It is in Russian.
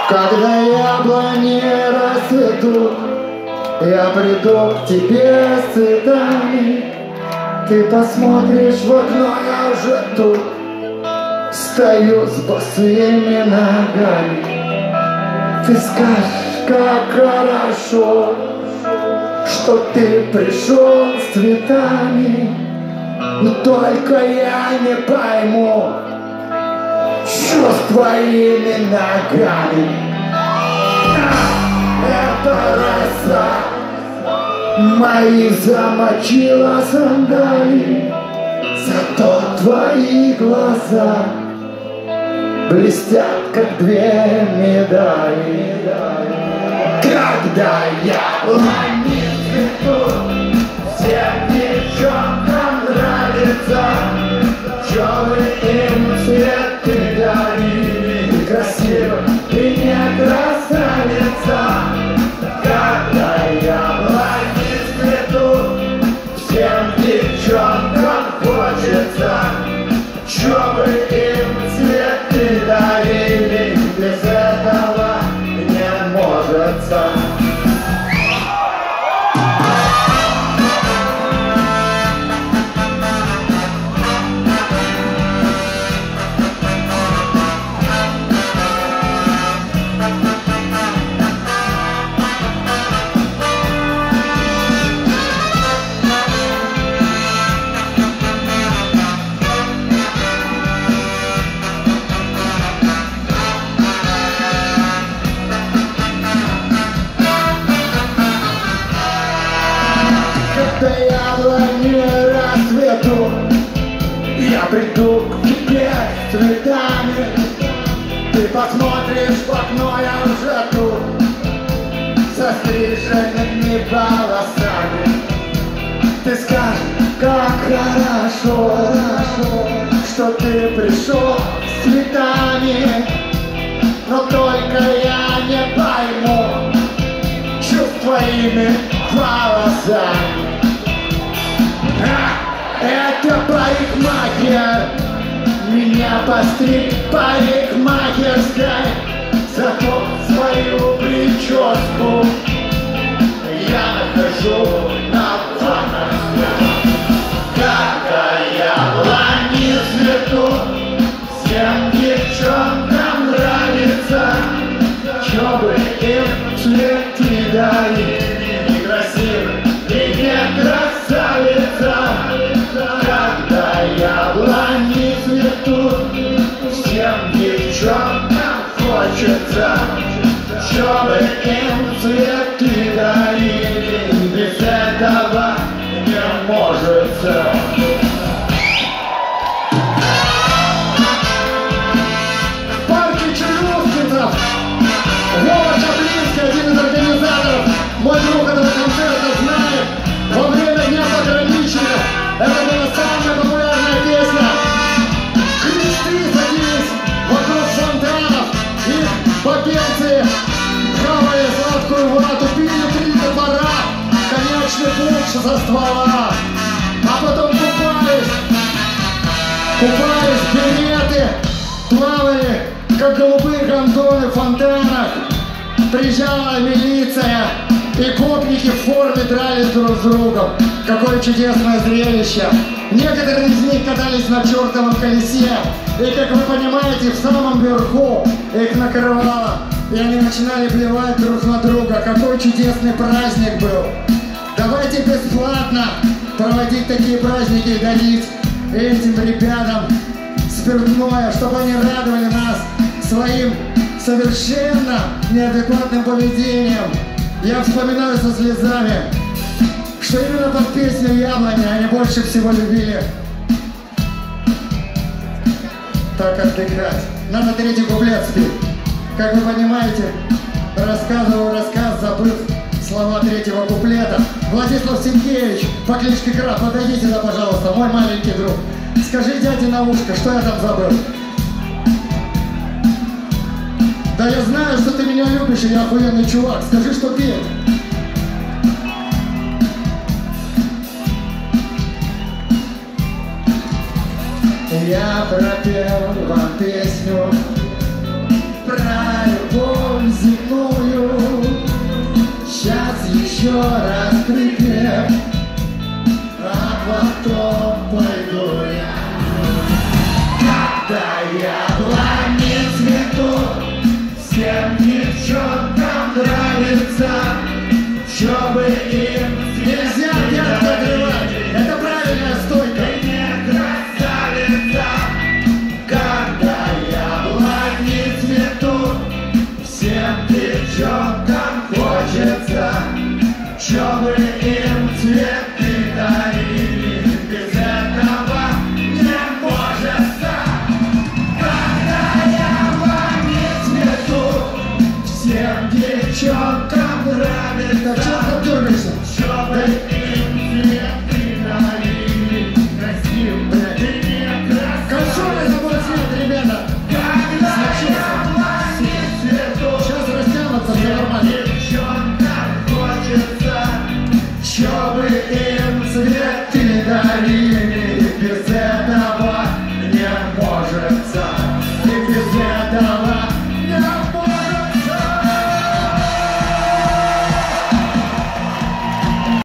Когда яблони расцветут, я приду к тебе с цветами. Ты посмотришь в окно, я уже тут стою с босыми ногами. Ты скажешь, как хорошо, что ты пришел с цветами. Но только я не пойму, что с твоими ногами. Это роса мои замочила сандали, зато твои глаза блестят, как две медали. Когда я ломит цвету, всем девчонкам нравится, что вы им цветы дарили, красиво и не красавица. Когда я ломит цвету, всем девчонкам хочется, что вы им цветы дарили, без этого не может. Когда яблони расцветут, я приду к тебе с цветами. Ты посмотришь в окно, я уже тут со стриженными волосами. Ты скажешь, как хорошо, что ты пришел с цветами. Но только я не пойму, чувств твоими волосами. Это парикмахер меня постриг парикмахерской, зато свою прическу я нахожу на Фонарской. Когда я ломит цвету, всем девчонкам нравится, чтобы им цветы дарили, некрасивый и не красавица. Когда яблони цветут, всем девчонкам хочется, чтобы им цветы дарили, без этого не может. В парке Челюскинцев Вова Чаплинский, один из организаторов, мой друг этого концерта, знает, во время Дня пограничника это была самая популярная песня. Кресты садились вокруг фонтанов, и богемцы хавали сладкую вату, пили 3 топора, конечный пунш со ствола, а потом купались береты, плавали, как голубые гондоны в фонтанах. Приезжала милиция, и гопники в форме дрались друг с другом. Какое чудесное зрелище! Некоторые из них катались на чертовом колесе, и, как вы понимаете, в самом верху их накрывало, и они начинали плевать друг на друга. Какой чудесный праздник был! Давайте бесплатно проводить такие праздники и дарить этим ребятам спиртное, чтобы они радовали нас своим совершенно неадекватным поведением. Я вспоминаю со слезами, что именно под песню «Яблони» они больше всего любили так отдыхать. Надо 3-й куплет спеть. Как вы понимаете, рассказываю рассказ, забыв слова 3-го куплета. Владислав Сенкевич по кличке Краб, подойдите сюда, пожалуйста, мой маленький друг. Скажи дяде на ушко, что я там забыл? Да я знаю, что ты меня любишь, и я охуенный чувак. Скажи, что петь. Я пропел вам песню про любовь. еще раз припев, а потом пойду я. Когда яблони цветут, всем девчонкам нравится, чтобы им Нельзя пятку отрывать. Это правильная стойка. не красавица. Когда яблони цветут, всем девчонкам хочется, чтобы им цветы дарили. Без этого не может. Когда яблони цветут, всем девчонкам нравится, Так что ты дергаешься? чтобы им цветы дарили. Красивый, ты не красавица. Консоли забыл снять, ребята. Когда яблони цветут, Сейчас растянутся, все нормально. девчонкам хочется, чтобы